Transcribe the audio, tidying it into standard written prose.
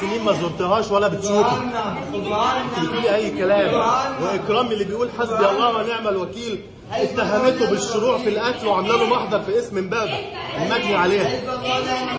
سنين ما زرتهاش ولا بتشوفك. بتقولي اي كلام. واكرام اللي بيقول حسبي الله ونعم الوكيل اتهمته بالشروع في القتل وعامله له محضر في اسم امبابه المجني عليها.